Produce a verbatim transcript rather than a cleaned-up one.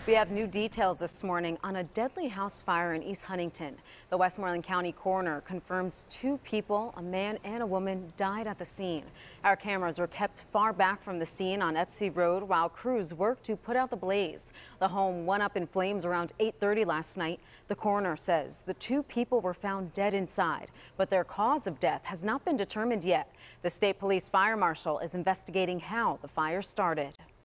We have new details this morning on a deadly house fire in East Huntingdon. The Westmoreland County coroner confirms two people, a man and a woman, died at the scene. Our cameras were kept far back from the scene on Epsy Road while crews worked to put out the blaze. The home went up in flames around eight thirty last night. The coroner says the two people were found dead inside, but their cause of death has not been determined yet. The state police fire marshal is investigating how the fire started.